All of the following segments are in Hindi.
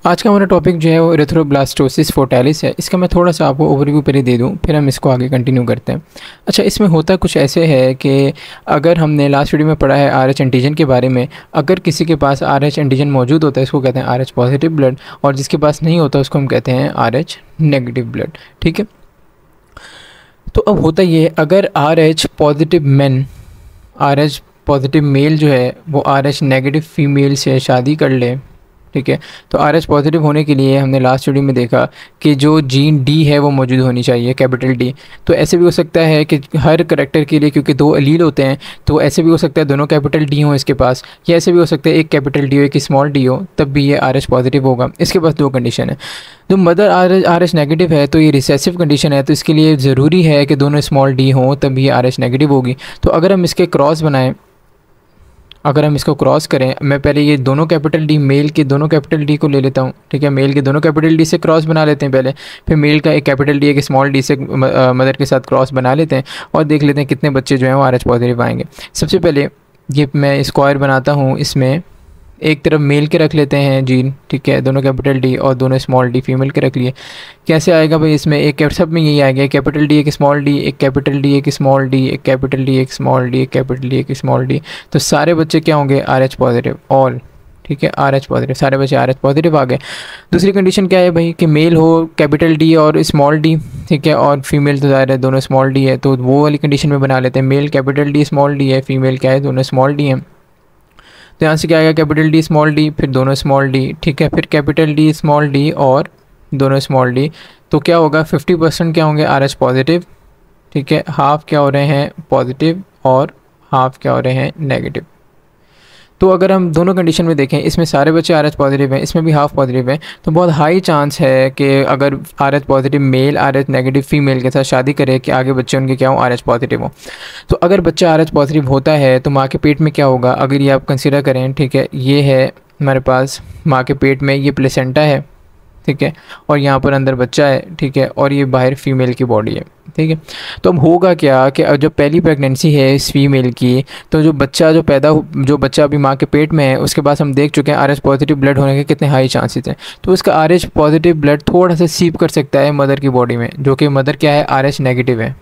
आज का हमारा टॉपिक जो है वो एरिथ्रोब्लास्टोसिस फोर्टालिस है। इसका मैं थोड़ा सा आपको ओवरव्यू पहले दे दूं, फिर हम इसको आगे कंटिन्यू करते हैं। अच्छा, इसमें होता कुछ ऐसे है कि अगर हमने लास्ट वीडियो में पढ़ा है आरएच एंटीजन के बारे में, अगर किसी के पास आरएच एंटीजन मौजूद होता है इसको कहते हैं आरएच पॉजिटिव ब्लड, और जिसके पास नहीं होता उसको हम कहते हैं आरएच नेगेटिव ब्लड। ठीक है, तो अब होता ये, अगर Rh positive man, Rh positive male जो है वो आरएच नेगेटिव फीमेल से शादी कर ले, ठीक है, तो आरएच पॉजिटिव होने के लिए हमने लास्ट वीडियो में देखा कि जो जीन डी है वो मौजूद होनी चाहिए, कैपिटल डी। तो ऐसे भी हो सकता है कि हर करेक्टर के लिए, क्योंकि दो एलील होते हैं, तो ऐसे भी हो सकता है दोनों कैपिटल डी हो इसके पास, या ऐसे भी हो सकता है एक कैपिटल डी हो एक स्मॉल डी हो, तब भी ये आरएच पॉजिटिव होगा। इसके पास दो कंडीशन है। जो मदर आरएच नेगेटिव है तो ये रिसेसिव कंडीशन है, तो इसके लिए ज़रूरी है कि दोनों स्मॉल डी हों तब ये आरएच नेगेटिव होगी। तो अगर हम इसके क्रॉस बनाएं, अगर हम इसको क्रॉस करें, मैं पहले ये दोनों कैपिटल डी, मेल के दोनों कैपिटल डी को ले लेता हूँ, ठीक है, मेल के दोनों कैपिटल डी से क्रॉस बना लेते हैं पहले, फिर मेल का एक कैपिटल डी एक स्मॉल डी से मदर के साथ क्रॉस बना लेते हैं और देख लेते हैं कितने बच्चे जो हैं वो आरएच पॉजिटिव आएंगे। सबसे पहले ये मैं स्क्वायर बनाता हूँ, इसमें एक तरफ मेल के रख लेते हैं जीन, ठीक है, दोनों कैपिटल डी, और दोनों स्मॉल डी फीमेल के रख लिए। कैसे आएगा भाई, इसमें एक सब में यही आएगा, एक कैपिटल डी एक स्मॉल डी, एक कैपिटल डी एक स्मॉल डी, एक कैपिटल डी एक स्मॉल डी, एक कैपिटल डी एक स्मॉल डी। तो सारे बच्चे क्या होंगे, आरएच पॉजिटिव, ऑल, ठीक है, आरएच पॉजिटिव, सारे बच्चे आरएच पॉजिटिव आ गए। दूसरी कंडीशन क्या है भाई कि मेल हो कैपिटल डी और स्मॉल डी, ठीक है, और फीमेल तो ज़ाहिर है दोनों स्मॉल डी है, तो वो वाली कंडीशन में बना लेते हैं, male capital D small D है, फीमेल क्या है दोनों स्मॉल डी हैं। तो यहाँ से क्या आएगा, कैपिटल डी स्मॉल डी, फिर दोनों स्मॉल डी, ठीक है, फिर कैपिटल डी स्मॉल डी और दोनों स्मॉल डी। तो क्या होगा, 50% क्या होंगे आरएच पॉजिटिव, ठीक है, हाफ क्या हो रहे हैं पॉजिटिव और हाफ क्या हो रहे हैं नेगेटिव। तो अगर हम दोनों कंडीशन में देखें, इसमें सारे बच्चे आरएच पॉजिटिव हैं, इसमें भी हाफ पॉजिटिव है, तो बहुत हाई चांस है कि अगर Rh positive male Rh negative female के साथ शादी करे कि आगे बच्चे उनके क्या हो, आरएच पॉजिटिव हो। तो अगर बच्चा आरएच पॉजिटिव होता है तो माँ के पेट में क्या होगा, अगर ये आप कंसिडर करें, ठीक है, ये है हमारे पास माँ के पेट में ये प्लेसेंटा है, ठीक है, और यहाँ पर अंदर बच्चा है, ठीक है, और ये बाहर फीमेल की बॉडी है, ठीक है। तो अब होगा क्या कि जब पहली प्रेगनेंसी है इस फीमेल की, तो जो बच्चा अभी माँ के पेट में है उसके बाद हम देख चुके हैं आरएच पॉजिटिव ब्लड होने के कितने हाई चांसेस हैं। तो उसका आरएच पॉजिटिव ब्लड थोड़ा सा सीप कर सकता है मदर की बॉडी में, जो कि मदर क्या है, आरएच नेगेटिव है,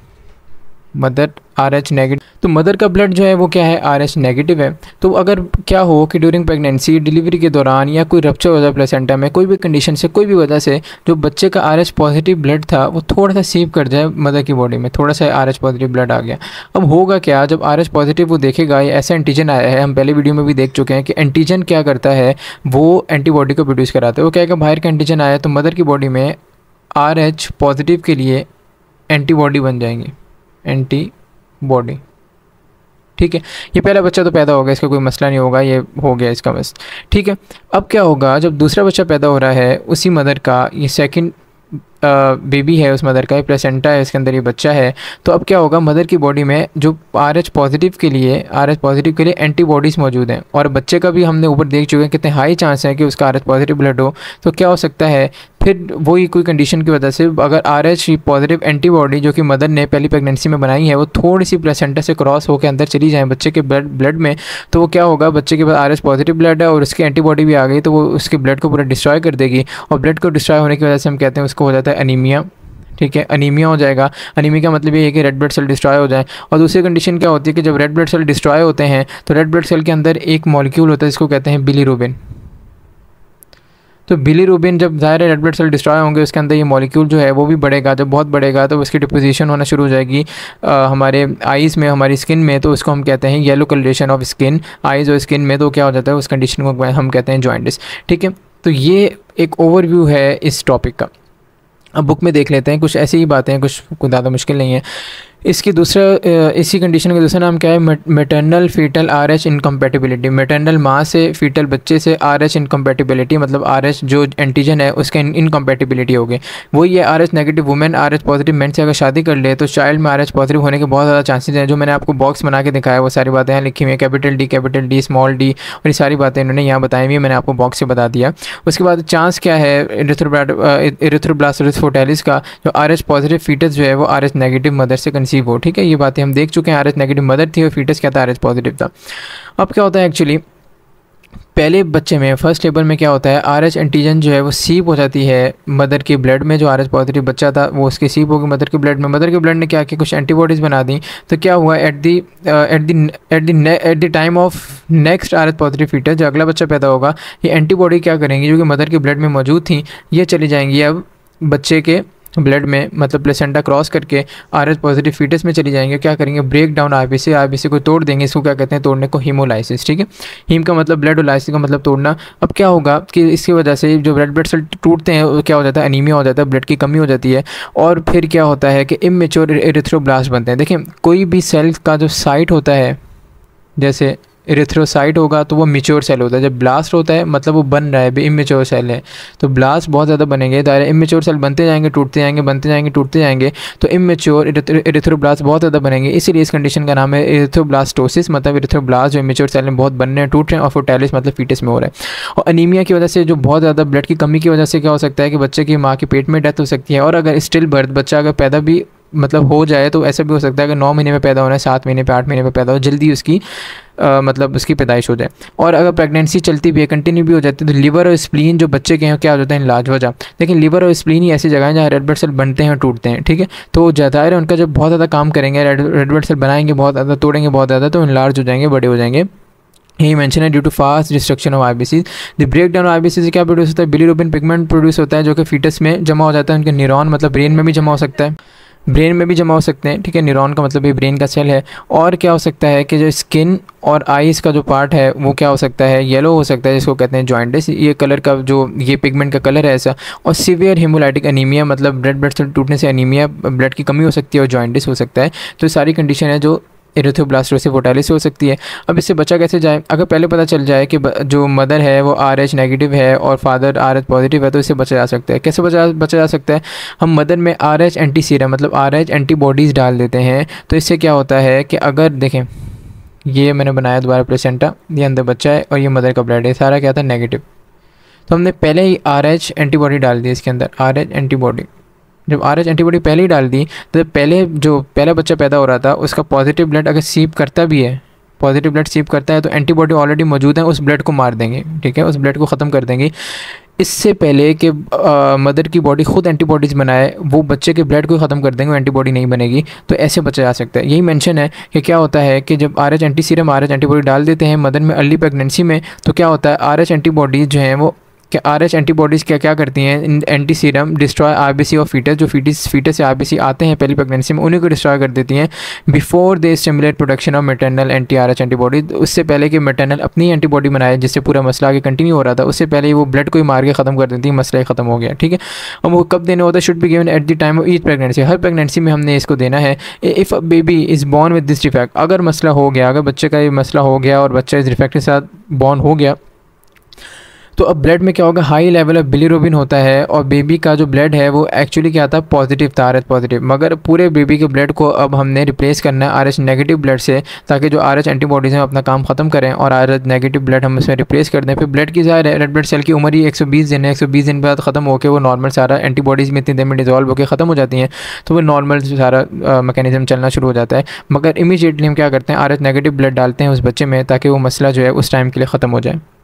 मदर आरएच नेगेटिव। तो मदर का ब्लड जो है वो क्या है, आरएच नेगेटिव है। तो अगर क्या हो कि ड्यूरिंग प्रेगनेंसी, डिलीवरी के दौरान, या कोई रप्चर हो जाए प्लेसेंटा में, कोई भी कंडीशन से, कोई भी वजह से जो बच्चे का आरएच पॉजिटिव ब्लड था वो थोड़ा सा सीप कर जाए मदर की बॉडी में, थोड़ा सा आरएच पॉजिटिव ब्लड आ गया। अब होगा क्या, जब आरएच पॉजिटिव वो देखेगा, ये ऐसा एंटीजन आया है, हम पहले वीडियो में भी देख चुके हैं कि एंटीजन क्या करता है, वो एंटीबॉडी को प्रोड्यूस कराता है। वो क्या है, बाहर का एंटीजन आया तो मदर की बॉडी में आरएच पॉजिटिव के लिए एंटीबॉडी बन जाएंगी, एंटीबॉडी, ठीक है। ये पहला बच्चा तो पैदा होगा, इसका कोई मसला नहीं होगा, ये हो गया इसका बस, ठीक है। अब क्या होगा, जब दूसरा बच्चा पैदा हो रहा है उसी मदर का, ये सेकंड बेबी है उस मदर का, ये प्लेसेंटा है, इसके अंदर ये बच्चा है, तो अब क्या होगा, मदर की बॉडी में जो आरएच पॉजिटिव के लिए एंटीबॉडीज़ मौजूद हैं, और बच्चे का भी हमने ऊपर देख चुके हैं कितने हाई चांस है कि उसका आरएच पॉजिटिव ब्लड हो। तो क्या हो सकता है, फिर वही कोई कंडीशन की वजह से अगर आरएच पॉजिटिव एंटीबॉडी जो कि मदर ने पहली प्रेगनेंसी में बनाई है वो थोड़ी सी प्लेसेंटा से क्रॉस होकर अंदर चली जाए बच्चे के ब्लड में, तो वो क्या होगा, बच्चे के पास आरएच पॉजिटिव ब्लड है और उसकी एंटीबॉडी भी आ गई, तो वो उसके ब्लड को पूरा डिस्ट्रॉय कर देगी, और ब्लड को डिस्ट्रॉय होने की वजह से हम कहते हैं उसको हो जाता है अनीमिया, ठीक है, अनीमिया हो जाएगा। अनीमिया का मतलब ये है कि रेड ब्लड सेल डिस्ट्रॉय हो जाए। और दूसरी कंडीशन क्या होती है कि जब रेड ब्लड सेल डिस्ट्रॉय होते हैं तो रेड ब्लड सेल के अंदर एक मॉलिक्यूल होता है जिसको कहते हैं बिलीरुबिन। तो बिलीरुबिन जब ज़ाहिर है रेड ब्लड सेल डिस्ट्रॉय होंगे उसके अंदर ये मॉलिक्यूल जो है वो भी बढ़ेगा, जब बहुत बढ़ेगा तो उसकी डिपोजिशन होना शुरू हो जाएगी हमारे आइज़ में, हमारी स्किन में, तो उसको हम कहते हैं yellow colouration of skin, eyes और स्किन में, तो क्या हो जाता है उस कंडीशन को हम कहते हैं जॉइंटिस, ठीक है। तो ये एक ओवरव्यू है इस टॉपिक का। अब बुक में देख लेते हैं, कुछ ऐसी ही बातें हैं, कुछ ज़्यादा मुश्किल नहीं है। इसकी इसी कंडीशन का दूसरा नाम क्या है, maternal fetal Rh incompatibility. Maternal माँ से फीटल बच्चे से आरएच इनकम्पैटिबिलिटी, मतलब आरएच जो एंटीजन है उसका इनकम्पैटिबिलिटी होगी। वही है Rh negative women Rh positive man से अगर शादी कर ले तो चाइल्ड में आरएच पॉजिटिव होने के बहुत ज़्यादा चांसेस हैं। जो मैंने आपको बॉक्स बना के दिखाया वो सारी बातें यहाँ लिखी हुई हैं, कैपिटल डी स्मॉल डी, और ये सारी बातें इन्होंने यहाँ बताई हुई है, मैंने आपको बॉक्स से बता दिया। उसके बाद चांस क्या है एरिथ्रोब्लास्टोसिस फोर्टालिस का, जो आरएच पॉजिटिव फीटस जो है वो आरएच नेगेटिव मदर से कंसीव हो, ठीक है। ये बातें हम देख चुके हैं, आरएच नेगेटिव मदर थी और फीटस क्या था, आरएच पॉजिटिव था। अब क्या होता है एक्चुअली पहले बच्चे में फर्स्ट लेबर में क्या होता है, RH एंटीजन जो है वो सीप हो जाती है मदर के ब्लड में। जो RH पॉजिटिव बच्चा था वो उसके सीप होगी मदर के ब्लड में। मदर के ब्लड ने क्या किया, कुछ एंटीबॉडीज़ बना दी। तो क्या हुआ, at the time of next RH positive fetus, जो अगला बच्चा पैदा होगा, ये एंटीबॉडी क्या करेंगी, जो कि मदर के ब्लड में मौजूद थी, ये चली जाएंगी अब बच्चे के ब्लड में, मतलब प्लेसेंटा क्रॉस करके RH पॉजिटिव फीटस में चली जाएंगे। क्या करेंगे, ब्रेक डाउन आरबीसी को तोड़ देंगे। इसको क्या कहते हैं, तोड़ने को हीमोलाइसिस। ठीक है, हीम का मतलब ब्लड और लाइसिस का मतलब तोड़ना। अब क्या होगा कि इसकी वजह से जो ब्लड सेल टूटते हैं वो क्या हो जाता है, एनीमिया हो जाता है, ब्लड की कमी हो जाती है। और फिर क्या होता है कि इमेच्योर एरिथ्रोब्लास्ट बनते हैं। देखिए, कोई भी सेल का जो साइट होता है, जैसे एरिथ्रोसाइट होगा तो वो मिच्योर सेल होता है। जब ब्लास्ट होता है मतलब वो बन रहा है, भी इमेच्योर सेल है। तो ब्लास्ट बहुत ज़्यादा बनेंगे, दायरे इमेच्योर सेल बनते जाएंगे, टूटते जाएंगे, बनते जाएंगे, टूटते जाएंगे। तो इमेच्योर एरिथ्रोब्लास्ट बहुत ज़्यादा बनेंगे, इसीलिए इस कंडीशन का नाम है एरिथ्रोब्लास्टोसिस। मतलब एरिथ्रोब्लास्ट जो इमेच्योर सेल में बहुत बनने हैं, टूट रहे हैं, और फोर्टाइलिस मतलब फीटस में हो रहा है। और अनीमिया की वजह से, जो बहुत ज़्यादा ब्लड की कमी की वजह से क्या हो सकता है कि बच्चे की माँ के पेट में डेथ हो सकती है। और अगर स्टिल बर्थ बच्चा अगर पैदा भी मतलब हो जाए तो ऐसा भी हो सकता है कि 9 महीने में पैदा होना है, 7 महीने पे, 8 महीने पे पैदा हो, जल्दी उसकी मतलब उसकी पैदाइश हो जाए। और अगर प्रेगनेंसी चलती भी है, कंटिन्यू भी हो जाती है, तो लिवर और स्प्लीन जो बच्चे के हैं क्या हो जाता है, इनलार्ज हो जाए। लेकिन लिवर और स्प्लीन ही ऐसी जगह है जहाँ रेड ब्लड सेल बनते हैं और टूटते हैं। ठीक है, तो ज़्यादा है उनका जब बहुत ज़्यादा काम करेंगे, रेड ब्लड सेल बनाएंगे बहुत ज़्यादा, तोड़ेंगे बहुत ज़्यादा, तो इनलार्ज हो जाएंगे, बड़े हो जाएंगे। यही मेंशन है, due to fast destruction of RBC. The break down RBC से क्या प्रोड्यूस होता है, बिलीरुबिन पिगमेंट प्रोड्यूस होता है, जो कि फीटस में जमा हो जाता है। उनके न्यूरॉन मतलब ब्रेन में भी जमा हो सकता है, ब्रेन में भी जमा हो सकते हैं। ठीक है, न्यूरॉन का मतलब ये ब्रेन का सेल है। और क्या हो सकता है कि जो स्किन और आईज़ का जो पार्ट है वो क्या हो सकता है, येलो हो सकता है, जिसको कहते हैं जॉइंटिस। ये कलर का जो ये पिगमेंट का कलर है ऐसा। और सीवियर हेमोलाइटिक एनीमिया, मतलब रेड ब्लड सेल टूटने से एनीमिया, ब्लड की कमी हो सकती है और जॉइंटिस हो सकता है। तो सारी कंडीशन है जो एरिथ्रोब्लास्टोसिस फोर्टाइलिस हो सकती है। अब इससे बचा कैसे जाए, अगर पहले पता चल जाए कि जो मदर है वो RH नेगेटिव है और फादर RH पॉजिटिव है, तो इससे बचा जा सकता है। कैसे बचा जा सकता है, हम मदर में RH एंटी सीरम मतलब RH एंटीबॉडीज़ डाल देते हैं। तो इससे क्या होता है कि अगर देखें, ये मैंने बनाया दोबारा प्लेसेंटा, ये अंदर बच्चा है और ये मदर का ब्लड है, सारा क्या था, नेगेटिव। तो हमने पहले ही RH एंटीबॉडी डाल दी इसके अंदर, RH एंटीबॉडी। जब RH एंटीबॉडी पहले ही डाल दी, तो पहले जो पहला बच्चा पैदा हो रहा था उसका पॉजिटिव ब्लड अगर सीप करता भी है, पॉजिटिव ब्लड सीप करता है, तो एंटीबॉडी ऑलरेडी मौजूद है, उस ब्लड को मार देंगे। ठीक है, उस ब्लड को ख़त्म कर देंगे। इससे पहले कि मदर की बॉडी खुद एंटीबॉडीज़ बनाए, वो बच्चे के ब्लड को ख़त्म कर देंगे, वो एंटीबॉडी नहीं बनेगी। तो ऐसे बचा जा सकता है। यही मेंशन है कि क्या होता है कि जब RH antiserum, RH antibody डाल देते हैं मदर में अर्ली प्रेगनेंसी में, तो क्या होता है, RH एंटीबॉडीज़ जो हैं वो कि RH एंटीबॉडीज़ क्या क्या करती हैं, एंटी सीरम डिस्ट्रॉय आरबीसी और फीटस, जो फीटस से आरबीसी आते हैं पहली प्रेगनेंसी में, उन्हीं को डिस्ट्रॉय कर देती हैं before they stimulate production of maternal anti RH antibody. उससे पहले कि मैटरनल अपनी एंटीबॉडी बनाए जिससे पूरा मसला आगे कंटिन्यू हो रहा था, उससे पहले वो ब्लड को ही मार के ख़त्म कर देती है, मसला ही ख़त्म हो गया। ठीक है, अब वो कब देना होता है, should be given at the time of each pregnancy. हर प्रेगनेंसी में हमने इसको देना है। If baby is born with this defect, अगर मसला हो गया, अगर बच्चे का ये मसला हो गया और बच्चा इस डिफेक्ट के साथ बॉर्न हो गया, तो अब ब्लड में क्या होगा, हाई लेवल ऑफ बिलीरुबिन होता है। और बेबी का जो ब्लड है वो एक्चुअली क्या था, पॉजिटिव था, RH पॉजिटिव। मगर पूरे बेबी के ब्लड को अब हमने रिप्लेस करना है RH नेगेटिव ब्लड से, ताकि जो RH एंटीबॉडीज़ हैं अपना काम ख़त्म करें और RH नेगेटिव ब्लड हम उसमें रिप्लेस कर दें। फिर ब्लड की ज़ाहिर है, रेड ब्लड सेल की उम्र ही 120 दिन है, 120 दिन बाद ख़त्म होकर वो नॉर्मल सारा एंटीबॉडीज़ में इतनी देर में डिजॉल्व होकर ख़त्म हो जाती हैं, तो वो नॉर्मल सारा मैकेनिज्म चलना शुरू हो जाता है। मगर इमीडिएटली हम क्या करते हैं, RH नेगेटिव ब्लड डालते हैं उस बच्चे में, ताकि वो मसला जो है उस टाइम के लिए ख़त्म हो जाए।